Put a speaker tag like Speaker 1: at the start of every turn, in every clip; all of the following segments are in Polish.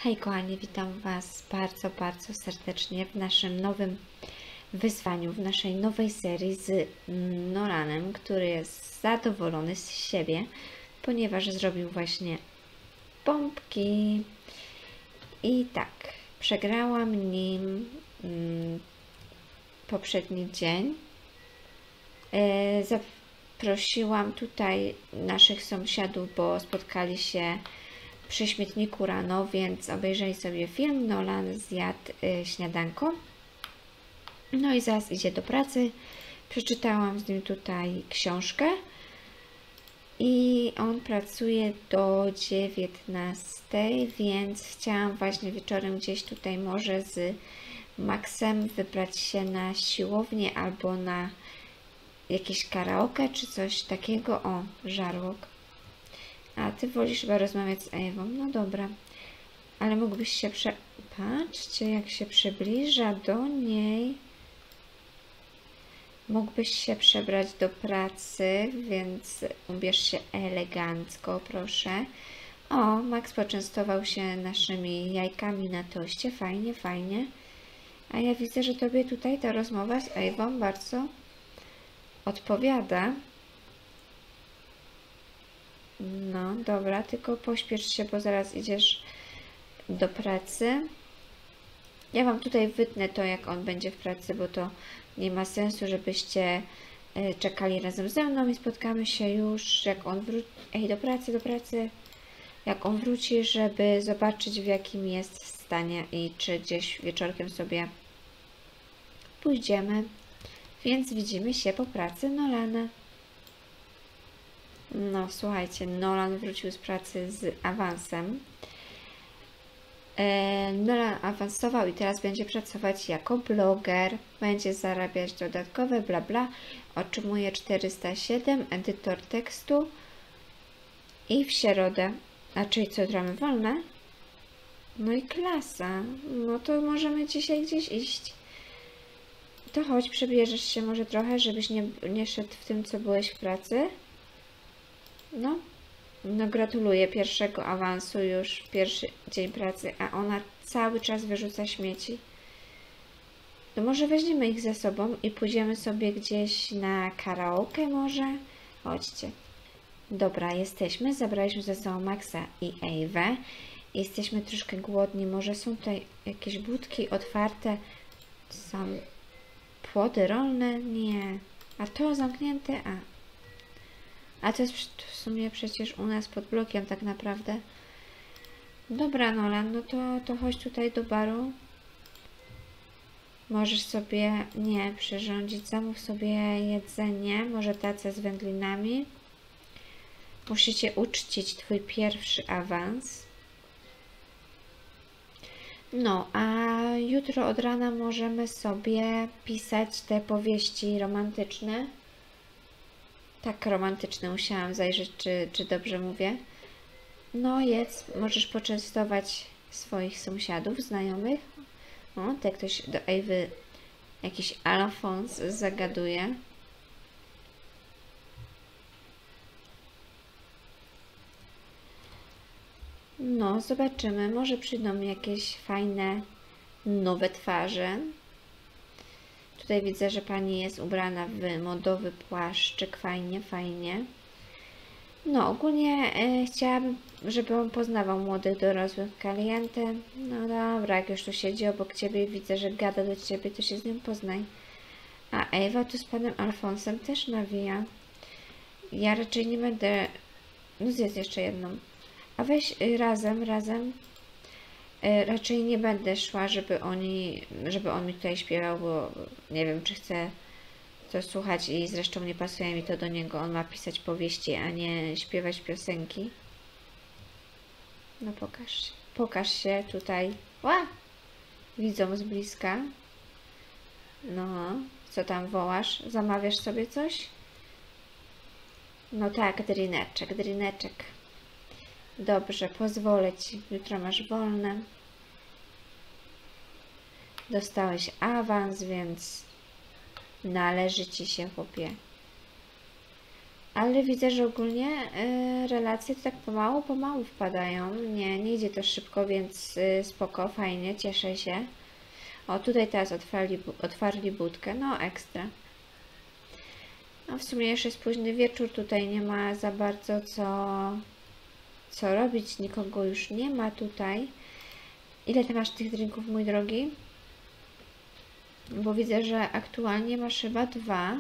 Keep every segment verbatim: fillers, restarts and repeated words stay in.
Speaker 1: Hej kochani, witam Was bardzo, bardzo serdecznie w naszym nowym wyzwaniu, w naszej nowej serii z Nolanem, który jest zadowolony z siebie, ponieważ zrobił właśnie pompki. I tak, przegrałam nim mm, poprzedni dzień. E, zaprosiłam tutaj naszych sąsiadów, bo spotkali się przy śmietniku rano, więc obejrzeli sobie film. Nolan zjadł y, śniadanko. No i zaraz idzie do pracy. Przeczytałam z nim tutaj książkę. I on pracuje do dziewiętnastej, więc chciałam właśnie wieczorem gdzieś tutaj może z Maxem wybrać się na siłownię albo na jakieś karaoke czy coś takiego. O, żarłok. A ty wolisz chyba rozmawiać z Ewą. No dobra. Ale mógłbyś się prze... Patrzcie, jak się przybliża do niej. Mógłbyś się przebrać do pracy, więc ubierz się elegancko, proszę. O, Max poczęstował się naszymi jajkami na toście. Fajnie, fajnie. A ja widzę, że tobie tutaj ta rozmowa z Ewą bardzo odpowiada. No, dobra, tylko pośpiesz się, bo zaraz idziesz do pracy. Ja Wam tutaj wytnę to, jak on będzie w pracy, bo to nie ma sensu, żebyście czekali razem ze mną i spotkamy się już, jak on wróci. Ej, do pracy, do pracy. Jak on wróci, żeby zobaczyć, w jakim jest stanie i czy gdzieś wieczorkiem sobie pójdziemy. Więc widzimy się po pracy Nolana. No, słuchajcie, Nolan wrócił z pracy z awansem. E, Nolan awansował i teraz będzie pracować jako bloger. Będzie zarabiać dodatkowe bla bla. Otrzymuje czterysta siedem, edytor tekstu. I w środę. A czyli co, gramy wolne? No i klasa. No to możemy dzisiaj gdzieś iść. To chodź, przebierzesz się może trochę, żebyś nie, nie szedł w tym, co byłeś w pracy. No, no gratuluję pierwszego awansu, już pierwszy dzień pracy, a ona cały czas wyrzuca śmieci. To może weźmiemy ich ze sobą i pójdziemy sobie gdzieś na karaoke może? Chodźcie. Dobra, jesteśmy, zabraliśmy ze sobą Maxa i Ewę. Jesteśmy troszkę głodni, może są tutaj jakieś budki otwarte? Są płody rolne? Nie. A to zamknięte? A. A to jest w sumie przecież u nas pod blokiem tak naprawdę. Dobra, Nolan, no to, to chodź tutaj do baru. Możesz sobie, nie, przyrządzić, zamów sobie jedzenie, może tacę z wędlinami. Musicie uczcić twój pierwszy awans. No, a jutro od rana możemy sobie pisać te powieści romantyczne. Tak romantyczne, musiałam zajrzeć, czy, czy dobrze mówię. No jedz, możesz poczęstować swoich sąsiadów, znajomych. O, tak ktoś do Ewy, jakiś Alfons zagaduje. No, zobaczymy, może przyjdą jakieś fajne, nowe twarze. Tutaj widzę, że pani jest ubrana w modowy płaszczyk, fajnie, fajnie. No, ogólnie e, chciałabym, żeby on poznawał młodych, dorosłych klientów. No dobra, jak już tu siedzi obok ciebie i widzę, że gada do ciebie, to się z nim poznaj. A Ewa tu z panem Alfonsem też nawija. Ja raczej nie będę... No zjedz jeszcze jedną. A weź y, razem, razem. Y, raczej nie będę szła, żeby oni, żeby on mi tutaj śpiewał, bo nie wiem, czy chcę to słuchać i zresztą nie pasuje mi to do niego. On ma pisać powieści, a nie śpiewać piosenki. No pokaż się. Pokaż się tutaj. Ła! Widzą z bliska. No, co tam wołasz? Zamawiasz sobie coś? No tak, drineczek, drineczek. Dobrze, pozwolę ci. Jutro masz wolne. Dostałeś awans, więc należy ci się, chłopie. Ale widzę, że ogólnie y, relacje to tak pomału, pomału wpadają. Nie, nie idzie to szybko, więc y, spoko, fajnie, cieszę się. O, tutaj teraz otwarli, otwarli budkę, no ekstra. No w sumie jeszcze jest późny wieczór, tutaj nie ma za bardzo co, co robić, nikogo już nie ma tutaj. Ile ty masz tych drinków, mój drogi? Bo widzę, że aktualnie masz chyba dwa.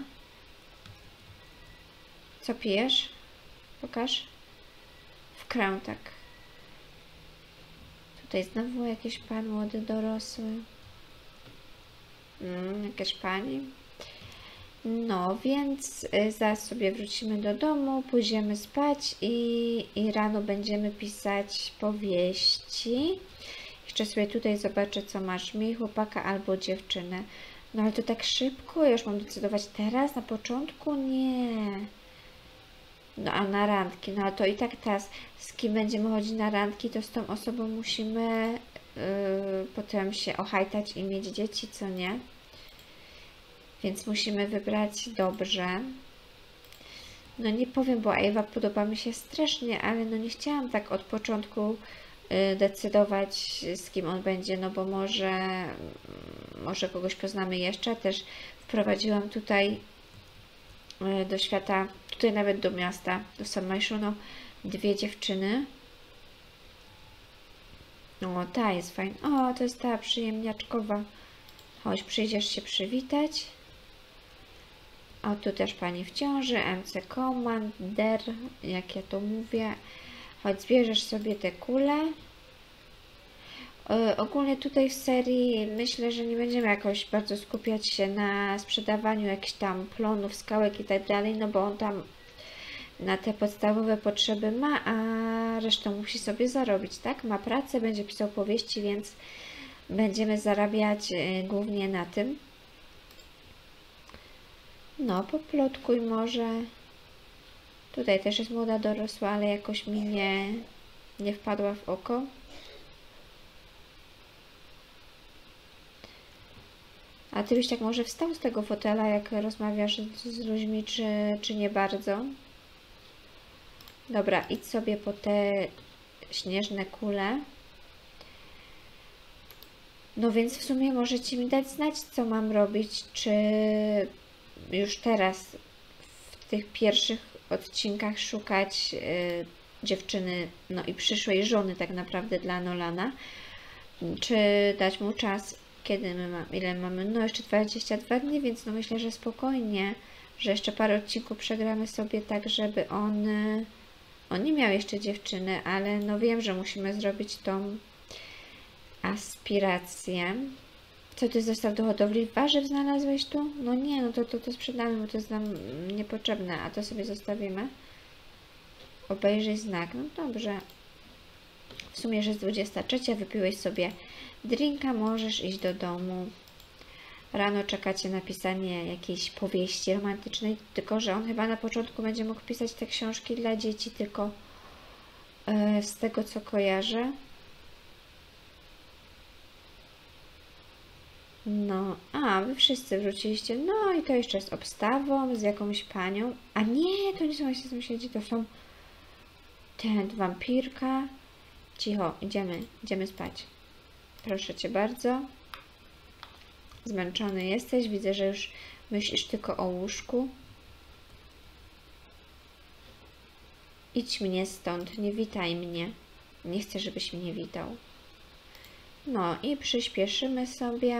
Speaker 1: Co pijesz? Pokaż. W krę, tak. Tutaj znowu jakiś pan młody, dorosły. Mm, jakaś pani. No, więc y, zaraz sobie wrócimy do domu, pójdziemy spać i, i rano będziemy pisać powieści. Jeszcze sobie tutaj zobaczę, co masz, mi chłopaka albo dziewczynę. No ale to tak szybko, ja już mam decydować teraz, na początku? Nie. No a na randki, no a to i tak teraz, z kim będziemy chodzić na randki, to z tą osobą musimy yy, potem się ochajtać i mieć dzieci, co nie? Więc musimy wybrać dobrze. No nie powiem, bo Ewa podoba mi się strasznie, ale no nie chciałam tak od początku yy, decydować, z kim on będzie, no bo może, może kogoś poznamy jeszcze. Też wprowadziłam tutaj yy, do świata, tutaj nawet do miasta, do San Myshuno, dwie dziewczyny. O, ta jest fajna. O, to jest ta przyjemniaczkowa. Chodź, przyjdziesz się przywitać. O, tu też pani w ciąży, M C Commander, jak ja to mówię. Chodź, zbierzesz sobie te kule. Yy, ogólnie tutaj w serii myślę, że nie będziemy jakoś bardzo skupiać się na sprzedawaniu jakichś tam plonów, skałek i tak dalej, no bo on tam na te podstawowe potrzeby ma, a resztę musi sobie zarobić, tak? Ma pracę, będzie pisał powieści, więc będziemy zarabiać yy, głównie na tym. No, poplotkuj może. Tutaj też jest młoda dorosła, ale jakoś mi nie, nie wpadła w oko. A ty byś tak może wstał z tego fotela, jak rozmawiasz z, z ludźmi, czy, czy nie bardzo? Dobra, idź sobie po te śnieżne kule. No więc w sumie możecie mi dać znać, co mam robić, czy już teraz w tych pierwszych odcinkach szukać y, dziewczyny, no i przyszłej żony tak naprawdę dla Nolana, czy dać mu czas, kiedy my mamy, ile mamy, no jeszcze dwadzieścia dwa dni, więc no myślę, że spokojnie, że jeszcze parę odcinków przegramy sobie tak, żeby on, on nie miał jeszcze dziewczyny, ale no wiem, że musimy zrobić tą aspirację. Co ty zestaw do hodowli warzyw znalazłeś tu? No nie, no to, to, to sprzedamy, bo to jest nam niepotrzebne, a to sobie zostawimy. Obejrzyj znak, no dobrze. W sumie już jest dwudziesta trzecia, wypiłeś sobie drinka, możesz iść do domu. Rano czekacie na pisanie jakiejś powieści romantycznej, tylko że on chyba na początku będzie mógł pisać te książki dla dzieci, tylko yy, z tego co kojarzę. No, a wy wszyscy wróciliście. No i to jeszcze z obstawą, z jakąś panią. A nie, to nie są właśnie sąsiedzi, to są ten wampirka. Cicho, idziemy, idziemy spać. Proszę cię bardzo. Zmęczony jesteś, widzę, że już myślisz tylko o łóżku. Idź mnie stąd, nie witaj mnie. Nie chcę, żebyś mnie witał. No i przyspieszymy sobie.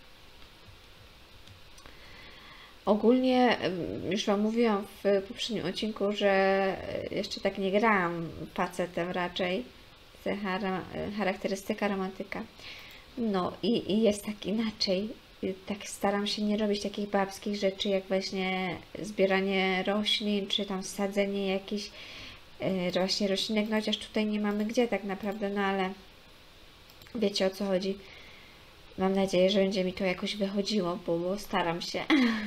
Speaker 1: Ogólnie już Wam mówiłam w poprzednim odcinku, że jeszcze tak nie grałam facetem raczej. Charakterystyka romantyka. No i, i jest tak inaczej. Tak staram się nie robić takich babskich rzeczy, jak właśnie zbieranie roślin, czy tam sadzenie jakichś właśnie roślinek, no chociaż tutaj nie mamy gdzie tak naprawdę, no ale wiecie o co chodzi. Mam nadzieję, że będzie mi to jakoś wychodziło, bo, bo staram się.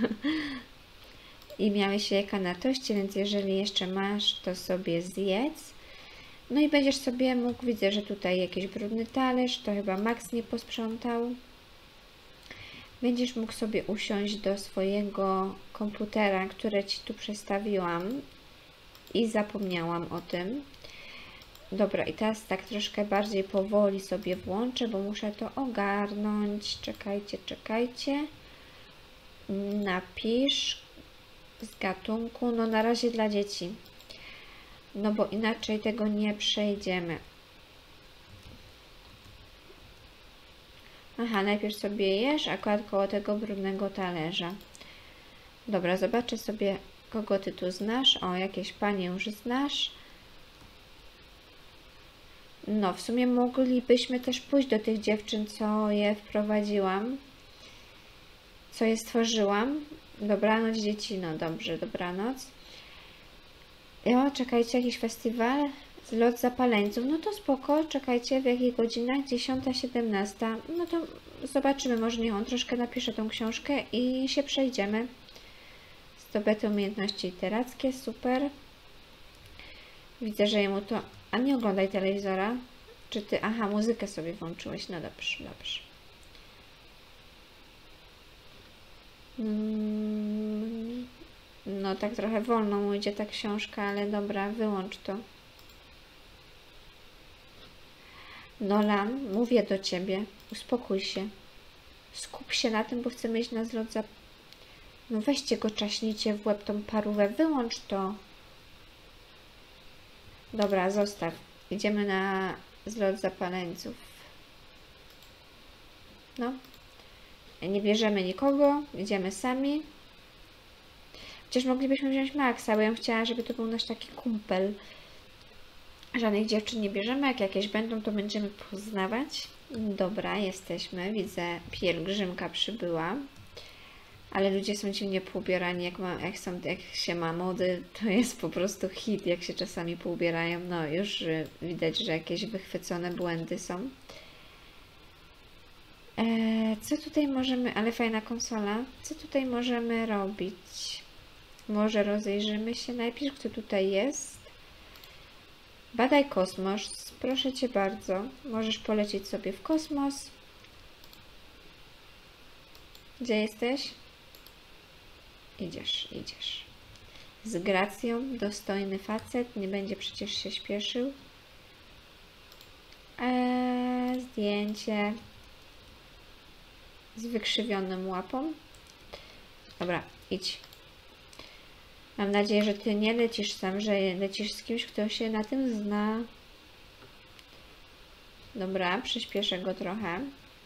Speaker 1: I miałeś jajka na toście, więc jeżeli jeszcze masz, to sobie zjedz. No i będziesz sobie mógł, widzę, że tutaj jakiś brudny talerz, to chyba Max nie posprzątał. Będziesz mógł sobie usiąść do swojego komputera, które Ci tu przestawiłam. i zapomniałam o tym. Dobra, i teraz tak troszkę bardziej powoli sobie włączę, bo muszę to ogarnąć. Czekajcie, czekajcie. Napisz z gatunku, no na razie dla dzieci. No bo inaczej tego nie przejdziemy. Aha, najpierw sobie jesz, akurat koło tego brudnego talerza. Dobra, zobaczę sobie, kogo ty tu znasz. O, jakieś panie już znasz. No, w sumie moglibyśmy też pójść do tych dziewczyn, co je wprowadziłam. Co je stworzyłam. Dobranoc dzieci, no dobrze, dobranoc. O, czekajcie, jakiś festiwal. Zlot zapaleńców, no to spoko, czekajcie, w jakich godzinach? dziesiąta, siedemnasta. No to zobaczymy, może niech on troszkę napisze tą książkę i się przejdziemy. Zdobyte umiejętności literackie, super. Widzę, że jemu to... A nie oglądaj telewizora. Czy ty... Aha, muzykę sobie włączyłeś, no dobrze, dobrze. Hmm... No tak trochę wolno mu idzie ta książka, ale dobra, wyłącz to. Nolan, mówię do ciebie, uspokój się. Skup się na tym, bo chcemy iść na zlot za... No weźcie go, czaśnijcie w łeb tą parówę, wyłącz to. Dobra, zostaw. Idziemy na zlot zapaleńców. No. Nie bierzemy nikogo, idziemy sami. Chociaż moglibyśmy wziąć Maxa, bo ja bym chciała, żeby to był nasz taki kumpel. Żadnych dziewczyn nie bierzemy, jak jakieś będą, to będziemy poznawać. Dobra, jesteśmy. Widzę, pielgrzymka przybyła. Ale ludzie są dziwnie poubierani, jak, ma, jak, są, jak się ma mody, to jest po prostu hit, jak się czasami poubierają. No, już widać, że jakieś wychwycone błędy są. Eee, co tutaj możemy, ale fajna konsola, co tutaj możemy robić? Może rozejrzymy się najpierw, kto tutaj jest. Badaj kosmos, proszę cię bardzo. Możesz polecieć sobie w kosmos. Gdzie jesteś? Idziesz, idziesz. Z gracją, dostojny facet, nie będzie przecież się śpieszył. Eee, zdjęcie z wykrzywioną łapą. Dobra, idź. Mam nadzieję, że ty nie lecisz sam, że lecisz z kimś, kto się na tym zna. Dobra, przyspieszę go trochę.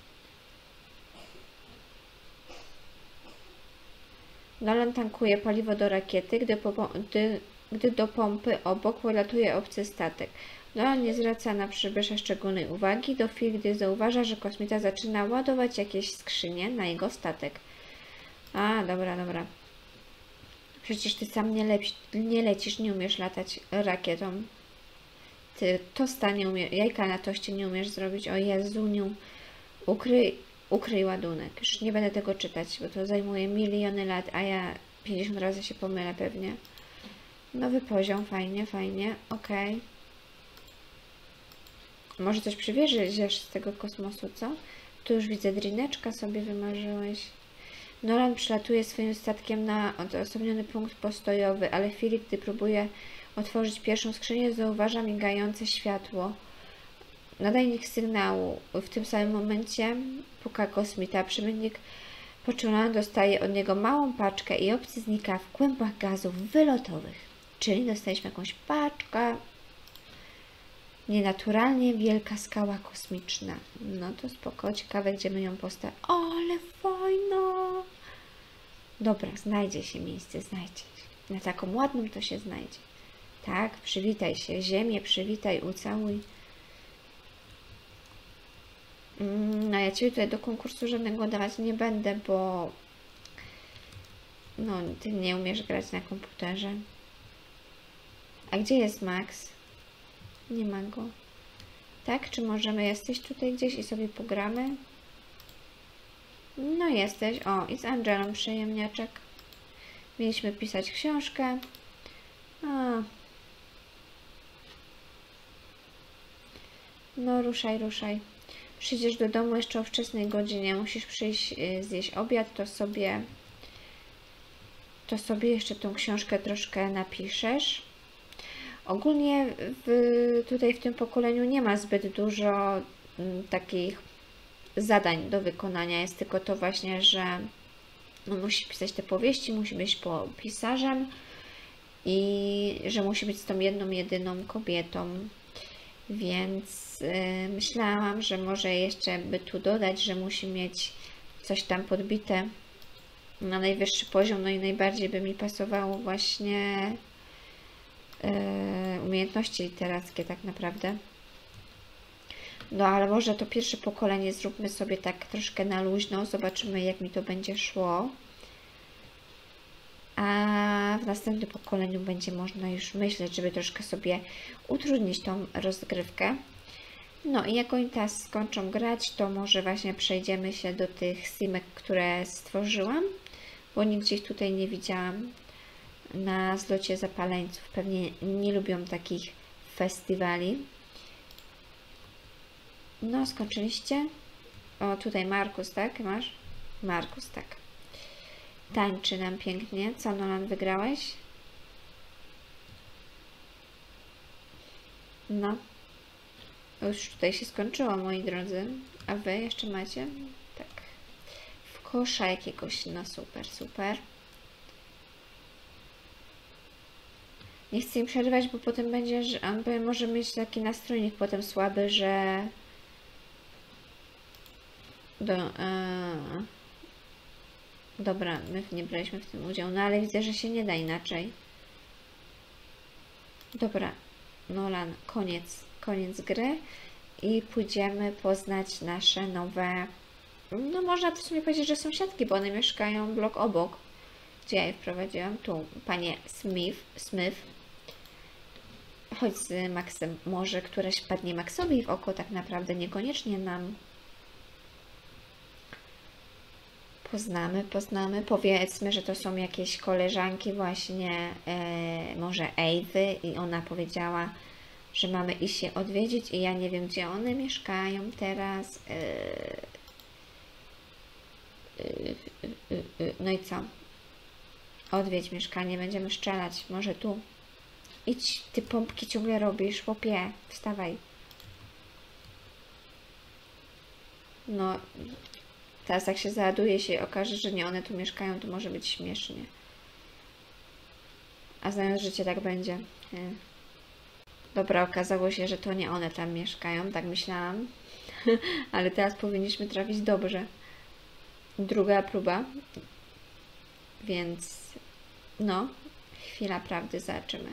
Speaker 1: Nolan tankuje paliwo do rakiety, gdy, po, gdy, gdy do pompy obok polatuje obcy statek. Nolan nie zwraca na przybysza szczególnej uwagi do chwili, gdy zauważa, że kosmita zaczyna ładować jakieś skrzynie na jego statek. A, dobra, dobra. Przecież ty sam nie, leci, nie lecisz, nie umiesz latać rakietą. Ty tosta nie umiesz, jajka na toście nie umiesz zrobić. O Jezuniu, ukryj, ukryj ładunek. Już nie będę tego czytać, bo to zajmuje miliony lat, a ja pięćdziesiąt razy się pomylę pewnie. Nowy poziom, fajnie, fajnie, okej. Okay. Może coś przywieziesz z tego kosmosu, co? Tu już widzę, drineczka sobie wymarzyłeś. Nolan przylatuje swoim statkiem na odosobniony punkt postojowy, ale w chwili, gdy próbuje otworzyć pierwszą skrzynię, zauważa migające światło. Nadajnik sygnału. W tym samym momencie puka kosmita. Przemytnik poczulony dostaje od niego małą paczkę i obcy znika w kłębach gazów wylotowych. Czyli dostaliśmy jakąś paczkę. Nienaturalnie wielka skała kosmiczna. No to spoko, ciekawe, gdzie my ją postawimy. O, ale fajno! Dobra, znajdzie się miejsce, znajdzie się. Na taką ładną to się znajdzie. Tak, przywitaj się. Ziemię przywitaj, ucałuj. No ja Ciebie tutaj do konkursu żadnego dawać nie będę, bo no, Ty nie umiesz grać na komputerze. A gdzie jest Max? Nie ma go. Tak? Czy możemy? Jesteś tutaj gdzieś i sobie pogramy? No jesteś. O, i z Angelą przyjemniaczek. Mieliśmy pisać książkę. O. No ruszaj, ruszaj. Przyjdziesz do domu jeszcze o wczesnej godzinie. Musisz przyjść zjeść obiad, to sobie to sobie jeszcze tą książkę troszkę napiszesz. Ogólnie w, tutaj w tym pokoleniu nie ma zbyt dużo m, takich zadań do wykonania. Jest tylko to właśnie, że on musi pisać te powieści, musi być po pisarzem i że musi być z tą jedną, jedyną kobietą. Więc yy, myślałam, że może jeszcze by tu dodać, że musi mieć coś tam podbite na najwyższy poziom, no i najbardziej by mi pasowało właśnie yy, umiejętności literackie tak naprawdę. No ale może to pierwsze pokolenie zróbmy sobie tak troszkę na luźno, zobaczymy jak mi to będzie szło. A w następnym pokoleniu będzie można już myśleć, żeby troszkę sobie utrudnić tą rozgrywkę. No i jak oni teraz skończą grać, to może właśnie przejdziemy się do tych simek, które stworzyłam, bo nigdzie ich tutaj nie widziałam na zlocie zapaleńców. Pewnie nie lubią takich festiwali. No, skończyliście? O, tutaj Markus, tak? Masz? Markus, tak. Tańczy nam pięknie. Co, Nolan, wygrałeś? No. Już tutaj się skończyło, moi drodzy. A wy jeszcze macie? Tak. W kosza jakiegoś. No super, super. Nie chcę im przerywać, bo potem będzie, że on może mieć taki nastrojnik potem słaby, że... Do, ee... Dobra, my nie braliśmy w tym udział, no ale widzę, że się nie da inaczej. Dobra, Nolan, koniec, koniec gry i pójdziemy poznać nasze nowe, no można w sumie powiedzieć, że sąsiadki, bo one mieszkają blok obok, gdzie ja je wprowadziłam. Tu panie Smith, Smith. Chodź z Maxem, może któraś padnie Maxowi w oko, tak naprawdę niekoniecznie nam. Poznamy, poznamy. Powiedzmy, że to są jakieś koleżanki właśnie, e, może Ewy i ona powiedziała, że mamy iść je odwiedzić i ja nie wiem, gdzie one mieszkają teraz. E, e, e, e, no i co? Odwiedź mieszkanie, będziemy strzelać. Może tu. Idź, ty pompki ciągle robisz, chłopie. Wstawaj. No... Teraz jak się załaduje się i okaże, że nie one tu mieszkają, to może być śmiesznie. A znając życie, tak będzie. Nie. Dobra, okazało się, że to nie one tam mieszkają, tak myślałam. Ale teraz powinniśmy trafić dobrze. Druga próba. Więc no, chwila prawdy, zobaczymy.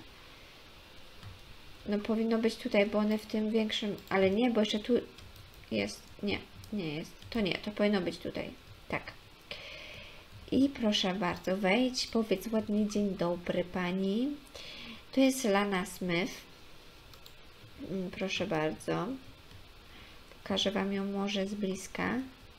Speaker 1: No powinno być tutaj, bo one w tym większym... Ale nie, bo jeszcze tu jest... Nie, nie jest. To nie, to powinno być tutaj. Tak. I proszę bardzo, wejdź, powiedz ładnie dzień dobry pani. To jest Lana Smith. Proszę bardzo. Pokażę wam ją może z bliska.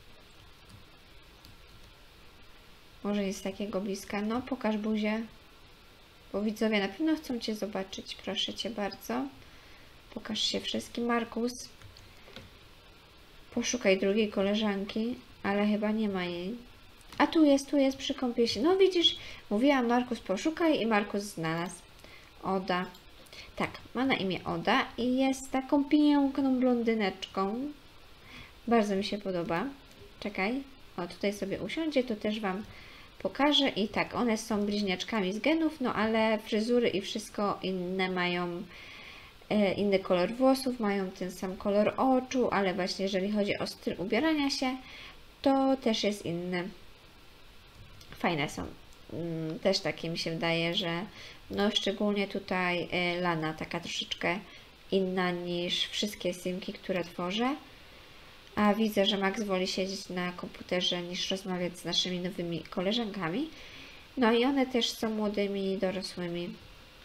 Speaker 1: Może jest takiego bliska. No, pokaż buzię. Bo widzowie na pewno chcą cię zobaczyć. Proszę cię bardzo. Pokaż się wszystkim. Markus. Poszukaj drugiej koleżanki, ale chyba nie ma jej. A tu jest, tu jest przy kąpieli. No widzisz, mówiłam Markus poszukaj i Markus znalazł. Oda. Tak, ma na imię Oda i jest taką piękną blondyneczką. Bardzo mi się podoba. Czekaj. O, tutaj sobie usiądzie, to też wam pokażę. I tak, one są bliźniaczkami z genów, no ale fryzury i wszystko inne mają... inny kolor włosów, mają ten sam kolor oczu, ale właśnie jeżeli chodzi o styl ubierania się, to też jest inny. Fajne są. Też takie mi się wydaje, że no szczególnie tutaj Lana taka troszeczkę inna niż wszystkie simki, które tworzę. A widzę, że Max woli siedzieć na komputerze niż rozmawiać z naszymi nowymi koleżankami. No i one też są młodymi dorosłymi.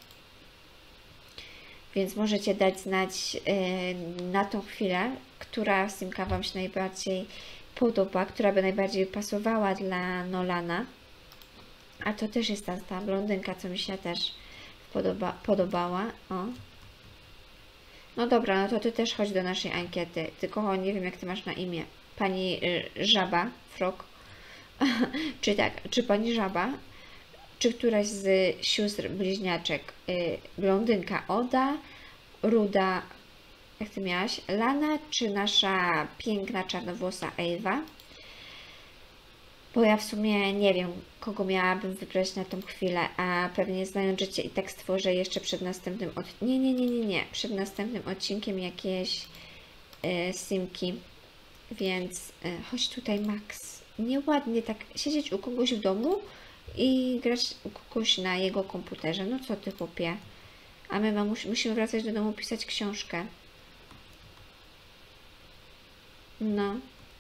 Speaker 1: Więc możecie dać znać yy, na tą chwilę, która simka wam się najbardziej podoba, która by najbardziej pasowała dla Nolana. A to też jest ta, ta blondynka, co mi się też podoba, podobała. O. No dobra, no to ty też chodź do naszej ankiety. Tylko nie wiem, jak ty masz na imię. Pani y, Żaba, Frog. czy tak, czy pani Żaba czy któraś z sióstr bliźniaczek, y, blondynka Oda, ruda, jak Ty miałaś, Lana, czy nasza piękna czarnowłosa Ewa? Bo ja w sumie nie wiem, kogo miałabym wybrać na tą chwilę, a pewnie znając życie i tak stworzę jeszcze przed następnym od... Nie, nie, nie, nie, nie, przed następnym odcinkiem jakieś y, simki, więc y, chodź tutaj, Max. Nieładnie tak siedzieć u kogoś w domu i grać u kogoś na jego komputerze. No co ty, chłopie? A my mamuś, musimy wracać do domu, pisać książkę. No.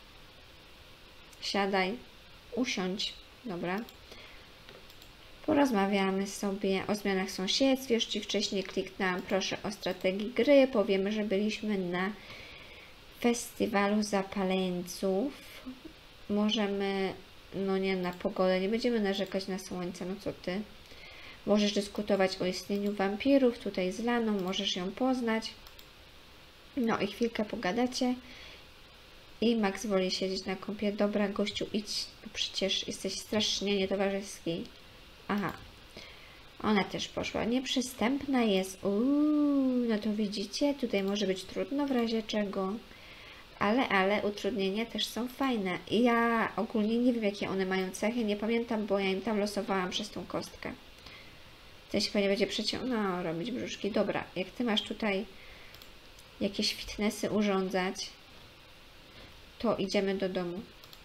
Speaker 1: Siadaj. Usiądź. Dobra. Porozmawiamy sobie o zmianach w sąsiedztwie. Już Ci wcześniej kliknęłam, proszę, o strategii gry. Powiemy, że byliśmy na festiwalu zapaleńców. Możemy, no nie, na pogodę, nie będziemy narzekać na słońce, no co Ty? Możesz dyskutować o istnieniu wampirów, tutaj z Laną, możesz ją poznać. No i chwilkę pogadacie. I Max woli siedzieć na kąpie. Dobra, gościu, idź, bo przecież jesteś strasznie nietowarzyski. Aha. Ona też poszła. Nieprzystępna jest. Uuu, no to widzicie, tutaj może być trudno w razie czego. Ale, ale utrudnienia też są fajne. I ja ogólnie nie wiem, jakie one mają cechy. Nie pamiętam, bo ja im tam losowałam przez tą kostkę. Ten się pewnie będzie przeciął... No, robić brzuszki. Dobra, jak Ty masz tutaj jakieś fitnessy urządzać, to idziemy do domu.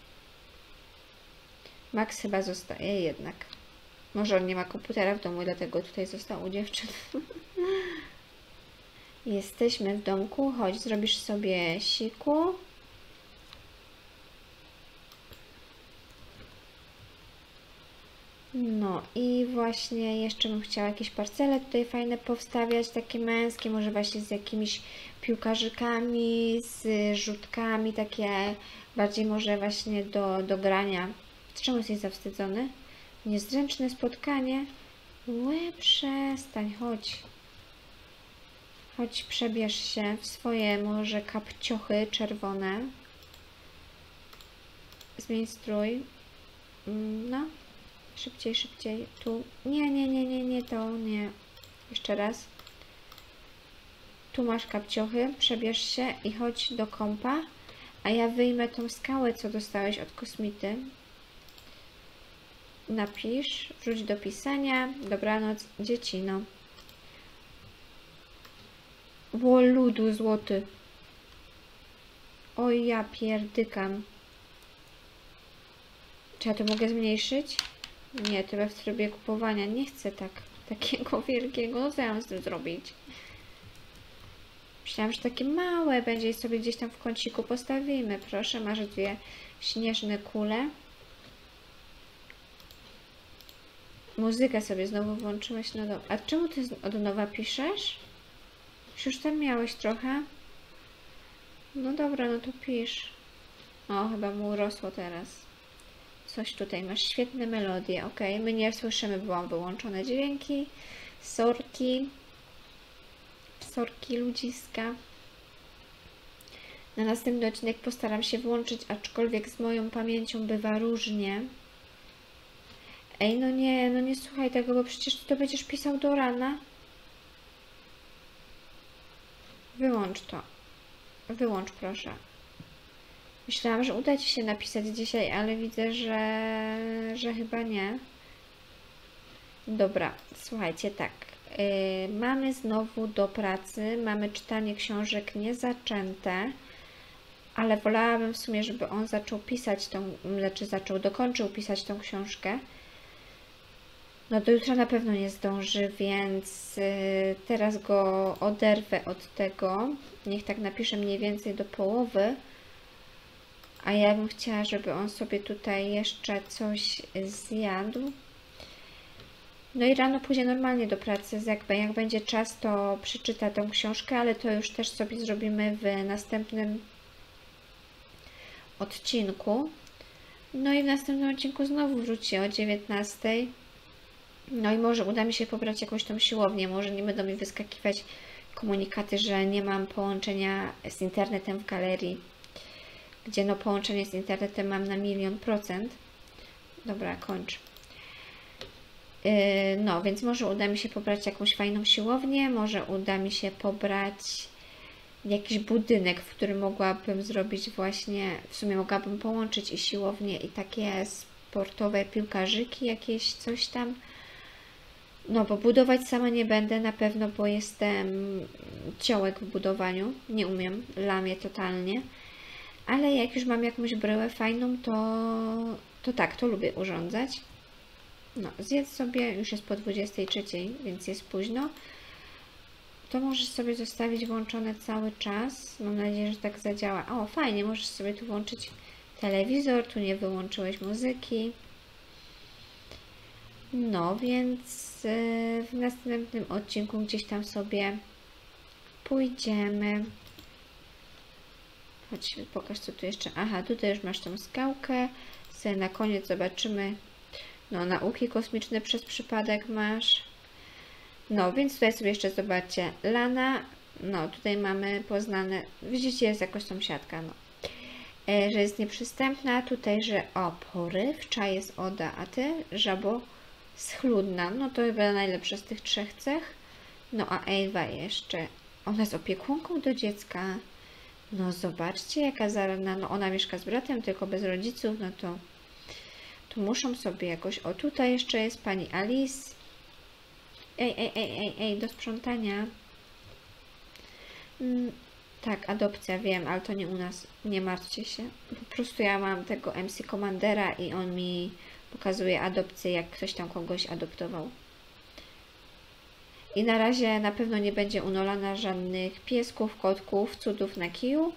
Speaker 1: Max chyba zostaje jednak. Może on nie ma komputera w domu, dlatego tutaj został u dziewczyn. Jesteśmy w domku. Chodź, zrobisz sobie siku. No i właśnie jeszcze bym chciała jakieś parcele tutaj fajne powstawiać, takie męskie, może właśnie z jakimiś piłkarzykami, z rzutkami, takie bardziej może właśnie do, do grania. Z czemu jesteś zawstydzony? Niezręczne spotkanie? Łe, przestań, chodź. Chodź, przebierz się w swoje może kapciochy czerwone. Zmień strój. No. Szybciej, szybciej. Tu. Nie, nie, nie, nie, nie, to nie. Jeszcze raz. Tu masz kapciochy. Przebierz się i chodź do kompa. A ja wyjmę tą skałę, co dostałeś od kosmity. Napisz. Wrzuć do pisania. Dobranoc, dziecino. Ło, ludu złoty. Oj, ja pierdykam. Czy ja to mogę zmniejszyć? Nie, to w trybie kupowania. Nie chcę tak takiego wielkiego. No co ja mam z tym zrobić? Myślałam, że takie małe będzie i sobie gdzieś tam w kąciku postawimy. Proszę, masz dwie śnieżne kule. Muzykę sobie znowu włączyłeś. No do... A czemu ty od nowa piszesz? Już tam miałeś trochę. No dobra, no to pisz. O, chyba mu urosło teraz. Coś tutaj masz, świetne melodie, ok. My nie słyszymy, bo mam wyłączone dźwięki. Sorki. Sorki ludziska. Na następny odcinek postaram się włączyć, aczkolwiek z moją pamięcią bywa różnie. Ej, no nie, no nie słuchaj tego, bo przecież ty to będziesz pisał do rana. Wyłącz to. Wyłącz, proszę. Myślałam, że uda Ci się napisać dzisiaj, ale widzę, że, że chyba nie. Dobra, słuchajcie, tak. Yy, mamy znowu do pracy, mamy czytanie książek niezaczęte, ale wolałabym w sumie, żeby on zaczął pisać tą, znaczy zaczął, dokończył pisać tą książkę. No do jutra na pewno nie zdąży, więc yy, teraz go oderwę od tego. Niech tak napisze mniej więcej do połowy. A ja bym chciała, żeby on sobie tutaj jeszcze coś zjadł. No i rano pójdzie normalnie do pracy. Jak, jak będzie czas, to przeczyta tą książkę, ale to już też sobie zrobimy w następnym odcinku. No i w następnym odcinku znowu wróci o dziewiętnastej. No i może uda mi się pobrać jakąś tą siłownię. Może nie będą mi wyskakiwać komunikaty, że nie mam połączenia z internetem w galerii. Gdzie no połączenie z internetem mam na milion procent. Dobra, kończ. Yy, no, więc może uda mi się pobrać jakąś fajną siłownię, może uda mi się pobrać jakiś budynek, w którym mogłabym zrobić właśnie, w sumie mogłabym połączyć i siłownię, i takie sportowe piłkarzyki, jakieś coś tam. No, bo budować sama nie będę na pewno, bo jestem ciołek w budowaniu, nie umiem, lamię totalnie. Ale jak już mam jakąś bryłę fajną, to, to tak, to lubię urządzać. No, zjedz sobie, już jest po dwudziestej trzeciej, więc jest późno. To możesz sobie zostawić włączone cały czas. Mam nadzieję, że tak zadziała. O, fajnie, możesz sobie tu włączyć telewizor, tu nie wyłączyłeś muzyki. No, więc w następnym odcinku gdzieś tam sobie pójdziemy. Chodź, pokaż, co tu jeszcze. Aha, tutaj już masz tą skałkę. Sobie na koniec zobaczymy. No, nauki kosmiczne przez przypadek masz. No, więc tutaj sobie jeszcze zobaczcie. Lana. No, tutaj mamy poznane. Widzicie, jest jakoś sąsiadka, no. E, że jest nieprzystępna. Tutaj, że o, porywcza jest Oda, a ty, żabo, schludna. No, to chyba najlepsze z tych trzech cech. No, a Ewa jeszcze. Ona jest opiekunką do dziecka. No, zobaczcie, jaka zaradna. No, ona mieszka z bratem, tylko bez rodziców. No to tu muszą sobie jakoś... O, tutaj jeszcze jest pani Alice. Ej, ej, ej, ej, ej, do sprzątania. Mm, tak, adopcja, wiem, ale to nie u nas. Nie martwcie się. Po prostu ja mam tego M C Commandera i on mi pokazuje adopcję, jak ktoś tam kogoś adoptował. I na razie na pewno nie będzie u Nolana żadnych piesków, kotków, cudów na kiju.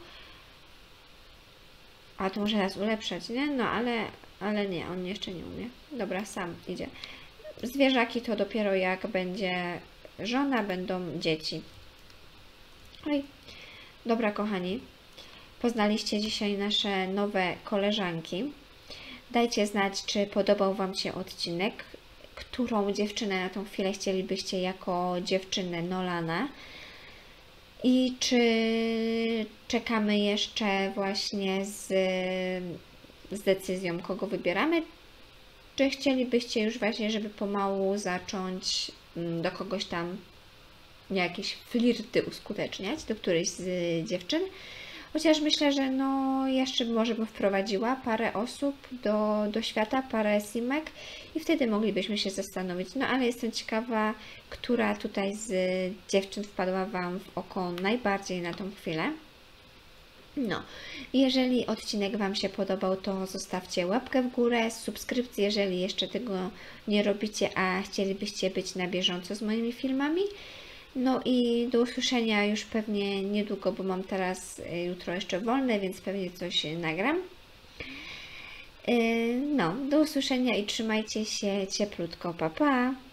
Speaker 1: A to może nas ulepszać, nie? No ale, ale nie, on jeszcze nie umie. Dobra, sam idzie. Zwierzaki to dopiero jak będzie żona, będą dzieci. Oj. Dobra, kochani. Poznaliście dzisiaj nasze nowe koleżanki. Dajcie znać, czy podobał Wam się odcinek. Którą dziewczynę na tą chwilę chcielibyście jako dziewczynę Nolana. I czy czekamy jeszcze właśnie z, z decyzją, kogo wybieramy, czy chcielibyście już właśnie, żeby pomału zacząć do kogoś tam jakieś flirty uskuteczniać, do którejś z dziewczyn. Chociaż myślę, że no jeszcze może bym wprowadziła parę osób do, do świata, parę simek i wtedy moglibyśmy się zastanowić. No ale jestem ciekawa, która tutaj z dziewczyn wpadła Wam w oko najbardziej na tą chwilę. No, jeżeli odcinek Wam się podobał, to zostawcie łapkę w górę, subskrypcję, jeżeli jeszcze tego nie robicie, a chcielibyście być na bieżąco z moimi filmami. No i do usłyszenia już pewnie niedługo, bo mam teraz jutro jeszcze wolne, więc pewnie coś nagram. No, do usłyszenia i trzymajcie się cieplutko, pa pa!